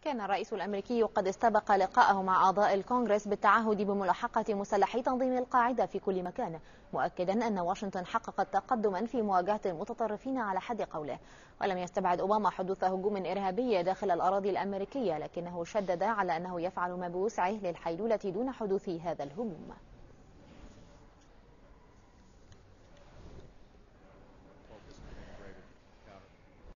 كان الرئيس الأمريكي قد استبق لقاءه مع أعضاء الكونغرس بالتعهد بملاحقة مسلحي تنظيم القاعدة في كل مكان، مؤكدا أن واشنطن حققت تقدما في مواجهة المتطرفين على حد قوله. ولم يستبعد أوباما حدوث هجوم إرهابي داخل الأراضي الأمريكية، لكنه شدد على أنه يفعل ما بوسعه للحيلولة دون حدوث هذا الهجوم.